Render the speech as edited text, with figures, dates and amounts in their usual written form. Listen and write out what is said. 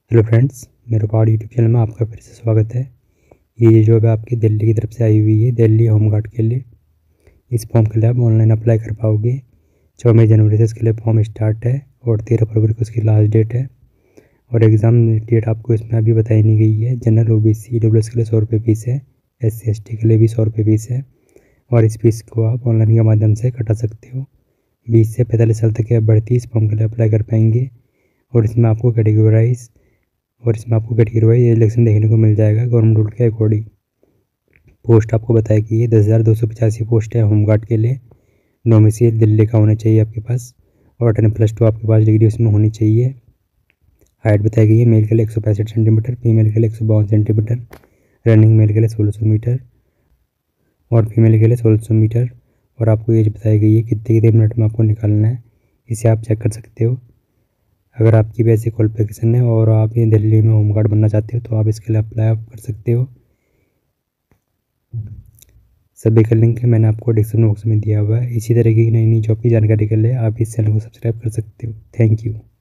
Hello friends, मेरे पहाड़ YouTube channel में आपका फिर से स्वागत है। ये जॉब है आपकी दिल्ली की तरफ से आई हुई है, दिल्ली होम गार्ड के लिए। इस फॉर्म के लिए आप ऑनलाइन अप्लाई कर पाओगे। 14 जनवरी से इसके लिए फॉर्म स्टार्ट है और 13 फरवरी को इसकी लास्ट डेट है। और एग्ज़ाम डेट आपको इसमें अभी बताई नहीं गई है। जनरल OBC EWS के लिए 100 रुपये फ़ीस है, SC ST के लिए भी 100 रुपये फ़ीस है। और इस फीस को आप ऑनलाइन के माध्यम से कटा सकते हो। 20 से 45 साल तक की अभ्यर्थी इस फॉर्म के लिए अप्लाई कर पाएंगे। और इसमें आपको कैटेगरी वाइज इलेक्शन देखने को मिल जाएगा गवर्नमेंट रूल के अकॉर्डिंग। पोस्ट आपको बताया कि ये 10,285 पोस्ट है होमगार्ड के लिए। डोमिसाइल दिल्ली का होना चाहिए आपके पास और 10+2 आपके पास डिग्री उसमें होनी चाहिए। हाइट बताई गई है मेल के लिए 165 सेंटीमीटर, फीमेल के लिए 152 सेंटीमीटर, रनिंग मेल के लिए 1600 मीटर और फीमेल के लिए 1600 मीटर। और आपको एज बताई गई है कितने मिनट में आपको निकालना है, इसे आप चेक कर सकते हो। अगर आपकी बेसिक क्वालिफिकेशन है और आप ये दिल्ली में होमगार्ड बनना चाहते हो तो आप इसके लिए अप्लाई आप कर सकते हो। सभी का लिंक मैंने आपको डिस्क्रिप्शन बॉक्स में दिया हुआ है। इसी तरह की नई नई जॉब की जानकारी के लिए आप इस चैनल को सब्सक्राइब कर सकते हो। Thank you.